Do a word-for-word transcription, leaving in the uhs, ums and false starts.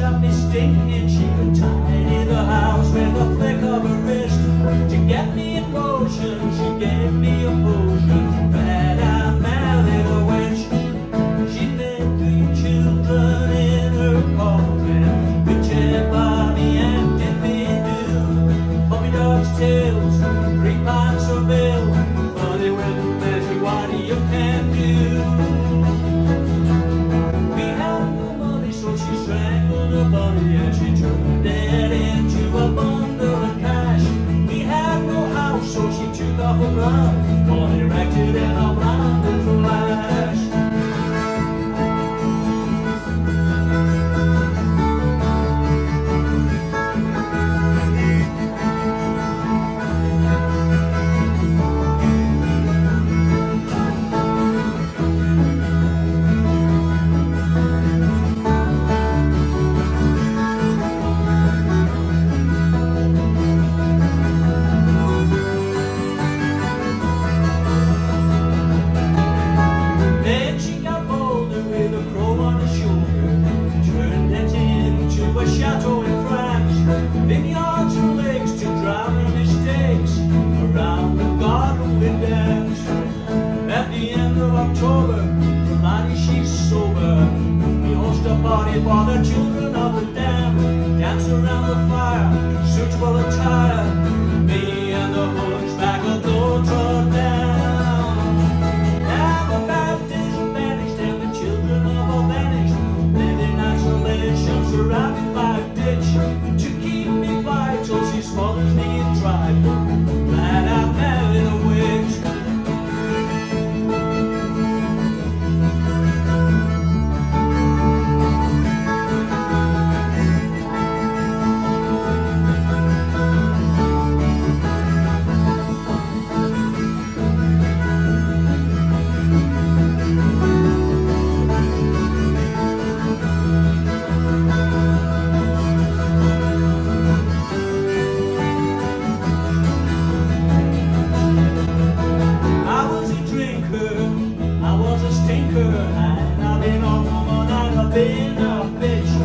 got me stinking. She could tidy the house with a flick of her wrist. To get me in motion, she gave me a potion. But I married a witch. She made three children in her coffin. Richard, Bobby, and Dippy Doo. Puppy dog's tails, three pints of ale. Funny with Betty, what you can do. We had no money, so she strangled her body and she turned it into a bundle of cash. We had no house, so she took off her blood, one erected in a blinded flash. Chateau in France, vineyards and lakes to drown the mistakes. Around the garden we dance. At the end of October, the laddie she's sober. We host a party for the children of the dam. Dance around the fire, suitable attire. Me and the hunchback of Notre Dame. Now the baptism vanished and the children of all vanished. Living isolation, surrounded by a ditch. To keep me vital, she smothers me in tripe. Glad I married a witch. And I've been a woman and I've been a bitch.